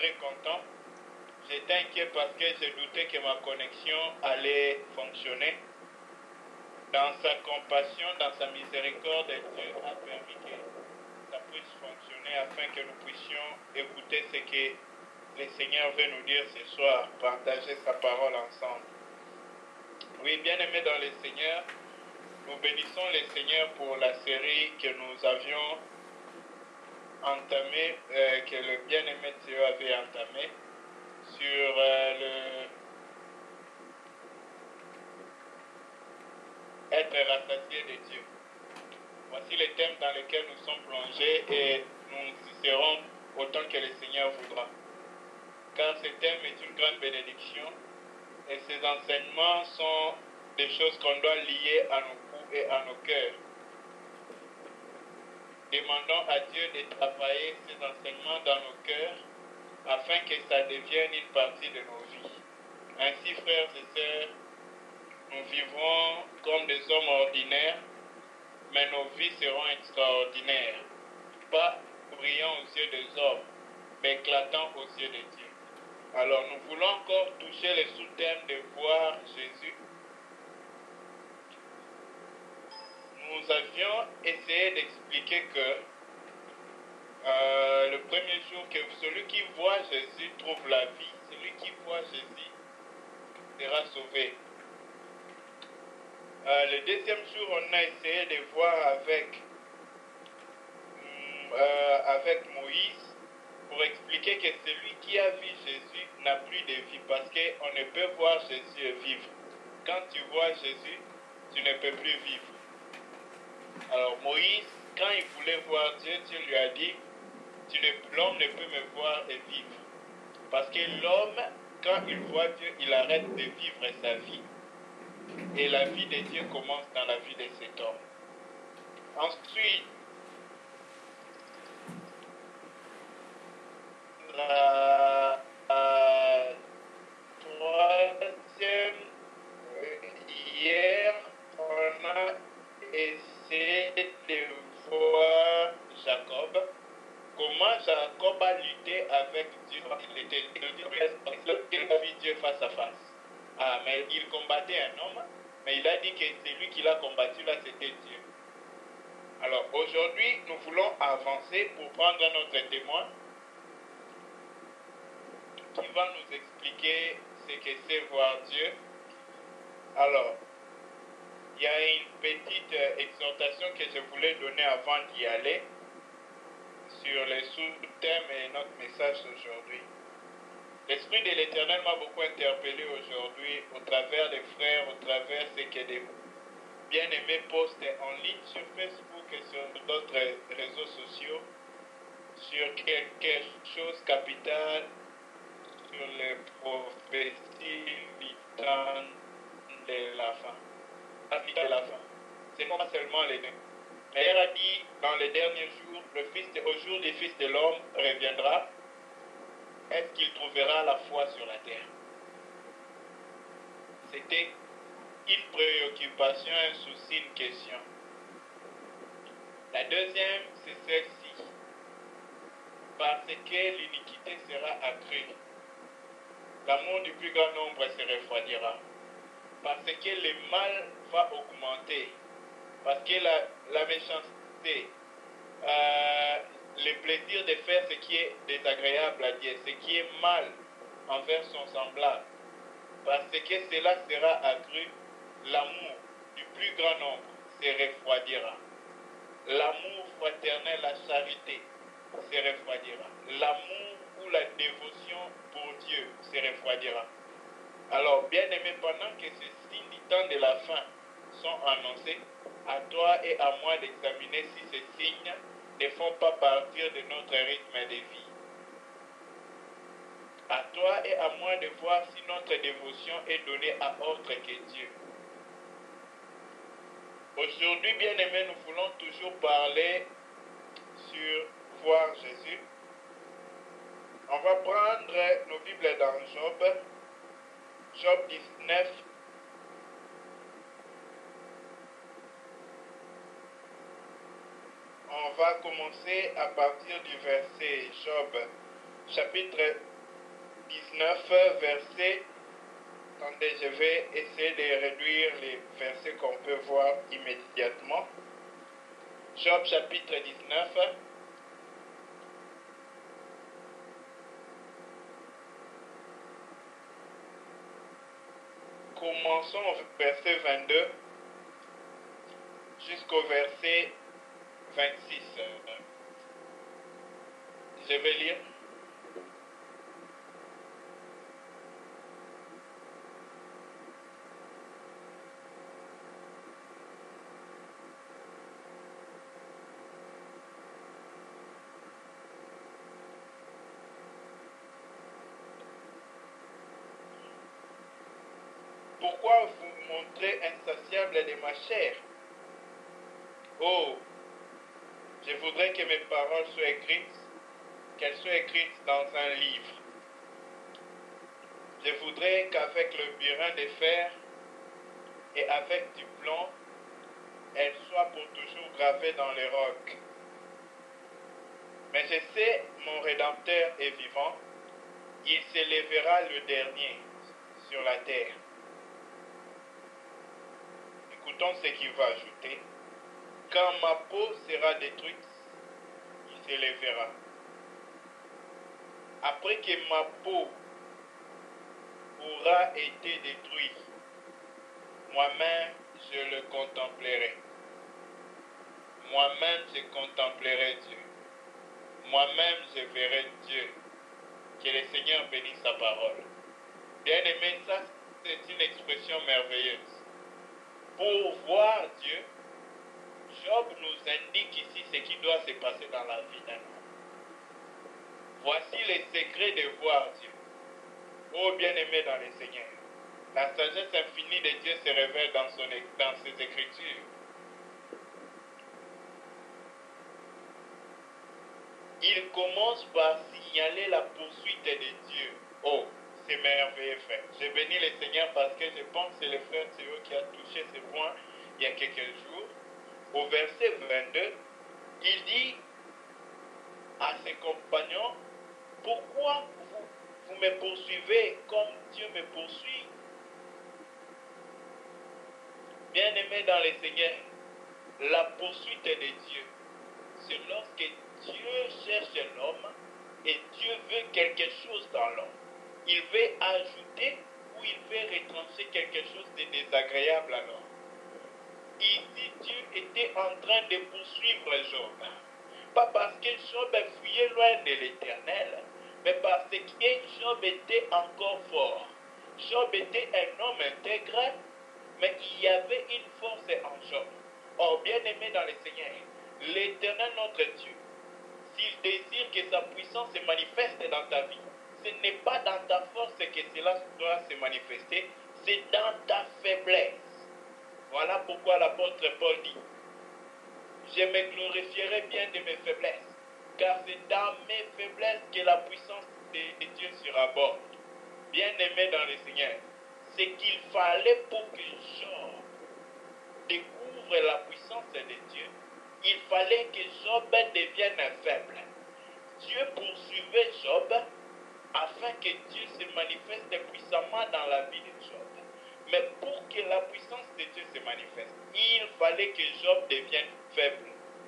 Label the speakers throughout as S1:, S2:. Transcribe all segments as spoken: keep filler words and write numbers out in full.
S1: très content. J'étais inquiet parce que je doutais que ma connexion allait fonctionner. Dans sa compassion, dans sa miséricorde, Dieu a permis que ça puisse fonctionner afin que nous puissions écouter ce que le Seigneur veut nous dire ce soir, partager sa parole ensemble. Oui, bien-aimés dans le Seigneur, nous bénissons le Seigneur pour la série que nous avions entamée, euh, que le bien-aimé Dieu avait entamée, sur euh, le être rassasié de Dieu. Voici le thème dans lequel nous sommes plongés et nous y serons autant que le Seigneur voudra. Car ce thème est une grande bénédiction et ces enseignements sont des choses qu'on doit lier à nos coups et à nos cœurs. Demandons à Dieu de travailler ces enseignements dans nos cœurs afin que ça devienne une partie de nos vies. Ainsi, frères et sœurs, nous vivrons comme des hommes ordinaires, mais nos vies seront extraordinaires, pas brillants aux yeux des hommes, mais éclatants aux yeux de Dieu. Alors nous voulons encore toucher le sous-thème de voir Jésus. Nous avions essayé d'expliquer que euh, le premier jour, que celui qui voit Jésus trouve la vie, celui qui voit Jésus sera sauvé. Euh, le deuxième jour, on a essayé de voir avec, euh, avec Moïse pour expliquer que celui qui a vu Jésus n'a plus de vie parce qu'on ne peut voir Jésus et vivre. Quand tu vois Jésus, tu ne peux plus vivre. Alors Moïse, quand il voulait voir Dieu, Dieu lui a dit, l'homme ne peut me voir et vivre. Parce que l'homme, quand il voit Dieu, il arrête de vivre sa vie. Et la vie de Dieu commence dans la vie de cet homme. Ensuite, la, la troisième, hier, on a essayé de voir Jacob, comment Jacob a lutté avec Dieu. Il était il a vu Dieu face à face. Ah, mais il combattait un homme, mais il a dit que c'est lui qui l'a combattu, là c'était Dieu. Alors aujourd'hui, nous voulons avancer pour prendre notre témoin qui va nous expliquer ce que c'est voir Dieu. Alors, il y a une petite euh, exhortation que je voulais donner avant d'y aller sur les sous-thèmes et notre message aujourd'hui. L'Esprit de l'Éternel m'a beaucoup interpellé aujourd'hui au travers des frères, au travers ce que des bien-aimés postent en ligne sur Facebook et sur d'autres réseaux sociaux sur quelque chose de capital, sur les prophéties du temps de la fin. De la fin. C'est pas seulement les deux. Mais il a dit dans les derniers jours, le fils de, au jour du Fils de l'homme reviendra. Est-ce qu'il trouvera la foi sur la terre? C'était une préoccupation, un souci, une question. La deuxième, c'est celle-ci. Parce que l'iniquité sera accrue, l'amour du plus grand nombre se refroidira. Parce que le mal va augmenter. Parce que la, la méchanceté, euh, le plaisir de faire ce qui est désagréable à Dieu, ce qui est mal envers son semblable, parce que cela sera accru, l'amour du plus grand nombre se refroidira. L'amour fraternel, la charité se refroidira. L'amour ou la dévotion pour Dieu se refroidira. Alors, bien-aimés, pendant que ces signes du temps de la fin sont annoncés, à toi et à moi d'examiner si ces signes ne font pas partir de notre rythme de vie. À toi et à moi de voir si notre dévotion est donnée à autre que Dieu. Aujourd'hui, bien-aimés, nous voulons toujours parler sur voir Jésus. On va prendre nos Bibles dans Job, Job dix-neuf. On va commencer à partir du verset Job, chapitre dix-neuf, verset. Attendez, je vais essayer de réduire les versets qu'on peut voir immédiatement. Job chapitre dix-neuf. Commençons au verset vingt-deux jusqu'au verset vingt-six. Je vais lire. Pourquoi vous montrez insatiable de ma chair? Oh, je voudrais que mes paroles soient écrites, qu'elles soient écrites dans un livre. Je voudrais qu'avec le burin de fer et avec du plomb, elles soient pour toujours gravées dans les rocs. Mais je sais, mon Rédempteur est vivant, il s'élèvera le dernier sur la terre. Écoutons ce qu'il va ajouter. Quand ma peau sera détruite, il s'élèvera. Après que ma peau aura été détruite, moi-même je le contemplerai. Moi-même je contemplerai Dieu. Moi-même je verrai Dieu. Que le Seigneur bénisse sa parole. Bien aimé, ça c'est une expression merveilleuse. Pour voir Dieu, Job nous indique ici ce qui doit se passer dans la vie d'un homme. Voici les secrets de voir Dieu. Oh bien-aimé dans le Seigneur, la sagesse infinie de Dieu se révèle dans, son, dans ses Écritures. Il commence par signaler la poursuite de Dieu. Oh, c'est merveilleux, frère. Je bénis le Seigneur parce que je pense que c'est le frère Théo qui a touché ce point il y a quelques jours. Au verset vingt-deux, il dit à ses compagnons, pourquoi vous, vous me poursuivez comme Dieu me poursuit? Bien-aimé dans le Seigneur, la poursuite de Dieu, c'est lorsque Dieu cherche l'homme et Dieu veut quelque chose dans l'homme. Il veut ajouter ou il veut retrancher quelque chose de désagréable à l'homme. Ici, Dieu était en train de poursuivre Job. Pas parce que Job fuyait loin de l'Éternel, mais parce que Job était encore fort. Job était un homme intègre, mais il y avait une force en Job. Or, bien-aimé dans le Seigneur, l'Éternel notre Dieu, s'il désire que sa puissance se manifeste dans ta vie, ce n'est pas dans ta force que cela doit se manifester, c'est dans ta faiblesse. Voilà pourquoi l'apôtre Paul dit, je me glorifierai bien de mes faiblesses, car c'est dans mes faiblesses que la puissance de Dieu suraborde. Bien-aimé dans le Seigneur, ce qu'il fallait pour que Job découvre la puissance de Dieu, il fallait que Job devienne faible. Dieu poursuivait Job afin que Dieu se manifeste puissamment dans la vie de Job. Mais pour que la puissance de Dieu se manifeste, il fallait que Job devienne faible.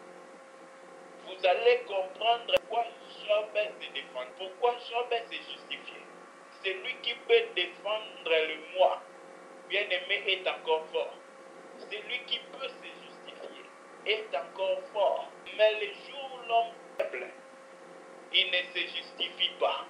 S1: Vous allez comprendre pourquoi Job se défend, pourquoi Job s'est justifié. Celui qui peut défendre le moi, bien-aimé, est encore fort. Celui qui peut se justifier est encore fort. Mais le jour où l'homme est faible, il ne se justifie pas.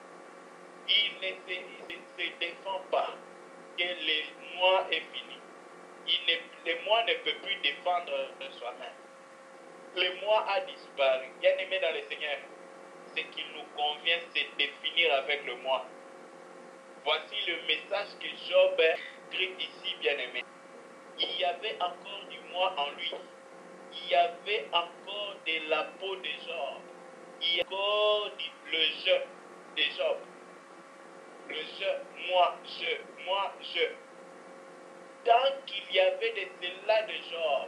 S1: Il ne se, il ne se défend pas. Que le moi est fini. Il ne, le moi ne peut plus défendre soi-même. Le moi a disparu. Bien-aimé dans le Seigneur, ce qu'il nous convient, c'est définir avec le moi. Voici le message que Job écrit ici, bien-aimé. Il y avait encore du moi en lui. Il y avait encore de la peau de Job. Il y a encore le je de Job. Le je, moi, je, moi, je. Tant qu'il y avait de cela de Job,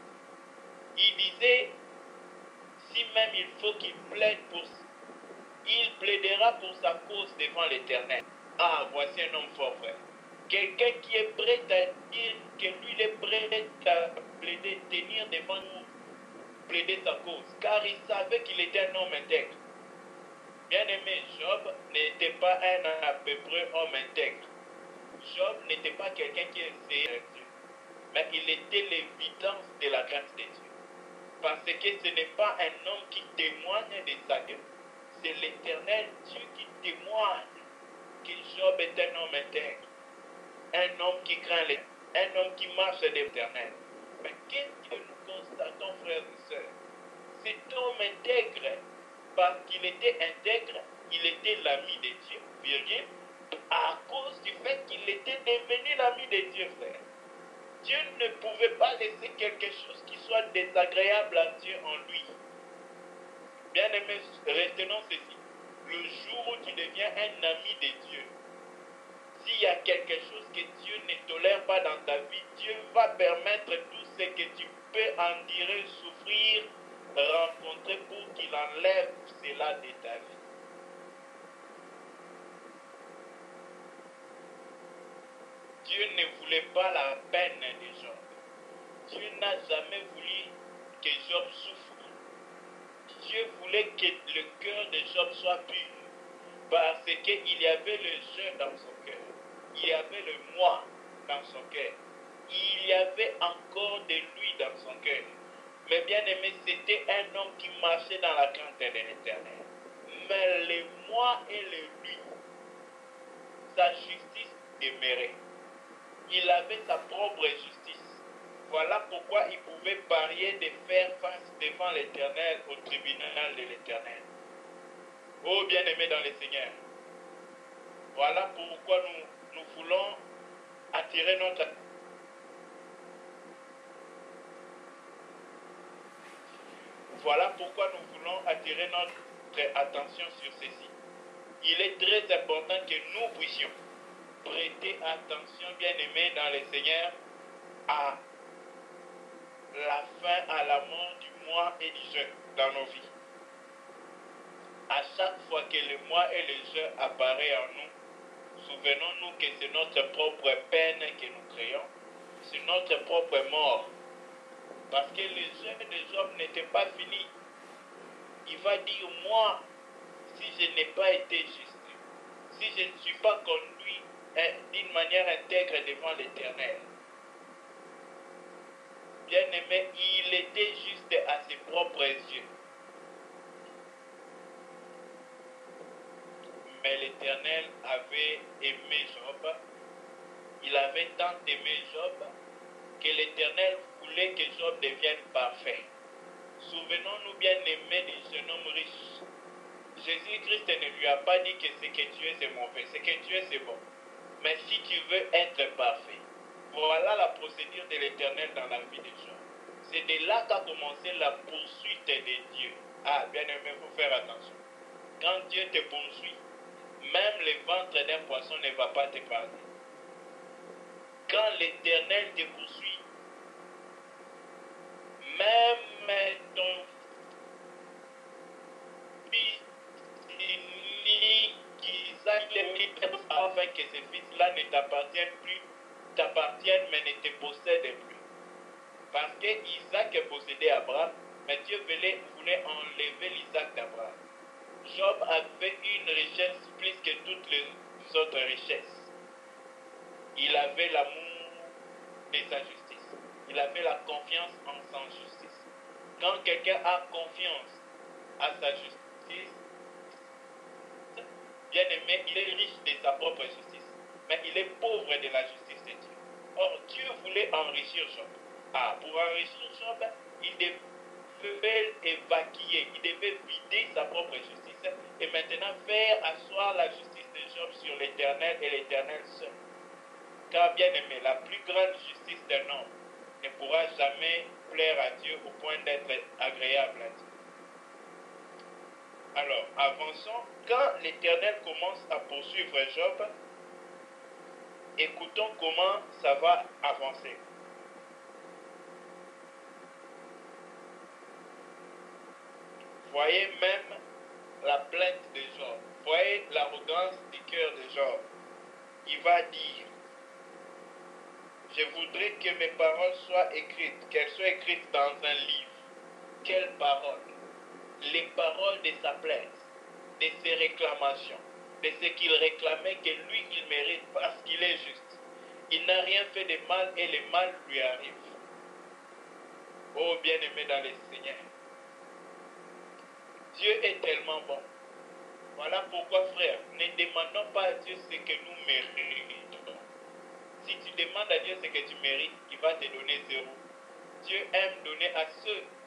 S1: il disait, si même il faut qu'il plaide pour, il plaidera pour sa cause devant l'Éternel. Ah, voici un homme fort, frère. Quelqu'un qui est prêt à dire que lui, il est prêt à plaider, tenir devant nous, plaider sa cause, car il savait qu'il était un homme intègre. Bien-aimé, Job n'était pas un à peu près homme intègre. Job n'était pas quelqu'un qui essayait Dieu, mais il était l'évidence de la grâce de Dieu. Parce que ce n'est pas un homme qui témoigne de sa Dieu, c'est l'Éternel Dieu qui témoigne que Job est un homme intègre, un homme qui craint l'Éternel, un homme qui marche de l'Éternel. Mais qu'est-ce que nous constatons, frères et sœurs? Cet homme intègre, parce qu'il était intègre, il était l'ami de Dieu, virgule, à cause du fait qu'il était devenu l'ami de Dieu, frère. Dieu ne pouvait pas laisser quelque chose qui soit désagréable à Dieu en lui. Bien-aimé, retenons ceci. Le jour où tu deviens un ami de Dieu, s'il y a quelque chose que Dieu ne tolère pas dans ta vie, Dieu va permettre tout ce que tu peux endurer, souffrir, rencontrer pour qu'il enlève cela de ta vie. Dieu ne voulait pas la peine de Job. Dieu n'a jamais voulu que Job souffre. Dieu voulait que le cœur de Job soit pur. Parce qu'il y avait le je dans son cœur. Il y avait le moi dans son cœur. Il y avait encore de lui dans son cœur. Mais bien aimé, c'était un homme qui marchait dans la crainte de l'Éternel. Mais le moi et le lui, sa justice demeurait. Il avait sa propre justice. Voilà pourquoi il pouvait parier de faire face devant l'Éternel, au tribunal de l'Éternel. Oh bien-aimés dans le Seigneur, voilà pourquoi nous, nous voulons attirer notre Voilà pourquoi nous voulons attirer notre attention sur ceci. Il est très important que nous puissions prêter attention, bien-aimés dans le Seigneur, à la fin, à la mort du moi et du je dans nos vies. À chaque fois que le moi et le je apparaissent en nous, souvenons-nous que c'est notre propre peine que nous créons, c'est notre propre mort. Parce que le je de Job n'était pas fini. Il va dire, moi, si je n'ai pas été juste, si je ne suis pas conduit hein, d'une manière intègre devant l'Éternel, bien-aimé, il était juste à ses propres yeux. Mais l'Éternel avait aimé Job. Il avait tant aimé Job que l'Éternel voulait que Job devienne parfait. Souvenons-nous bien aimés de jeune homme riche. Jésus-Christ ne lui a pas dit que ce que tu es c'est mauvais, ce que tu es c'est bon. Mais si tu veux être parfait, voilà la procédure de l'Éternel dans la vie de Job. C'est de là qu'a commencé la poursuite de Dieu. Ah, bien aimé, il faut faire attention. Quand Dieu te poursuit, même le ventre d'un poisson ne va pas te parler. Quand l'Éternel te poursuit, même ton fils qu'Isaac est mis afin que ce fils-là ne t'appartienne plus, t'appartienne mais ne te possède plus. Parce que Isaac possédait Abraham, mais Dieu voulait, voulait enlever l'Isaac d'Abraham. Job avait une richesse plus que toutes les autres richesses. Il avait l'amour de sa justice. Il avait la confiance en sa justice. Quand quelqu'un a confiance à sa justice, bien aimé, il est riche de sa propre justice, mais il est pauvre de la justice de Dieu. Or, Dieu voulait enrichir Job. Ah, pour enrichir Job, il devait évacuer, il devait vider sa propre justice et maintenant faire asseoir la justice de Job sur l'Éternel et l'Éternel seul. Car bien aimé, la plus grande justice d'un homme ne pourra jamais plaire à Dieu au point d'être agréable à Dieu. Alors, avançons. Quand l'Éternel commence à poursuivre Job, écoutons comment ça va avancer. Voyez même la plainte de Job. Voyez l'arrogance du cœur de Job. Il va dire, je voudrais que mes paroles soient écrites, qu'elles soient écrites dans un livre. Quelles paroles? Les paroles de sa plainte, de ses réclamations, de ce qu'il réclamait que lui, il mérite parce qu'il est juste. Il n'a rien fait de mal et le mal lui arrive. Oh bien-aimé dans le Seigneur, Dieu est tellement bon. Voilà pourquoi, frère, ne demandons pas à Dieu ce que nous méritons. Si tu demandes à Dieu ce que tu mérites, il va te donner zéro. Dieu aime donner à ceux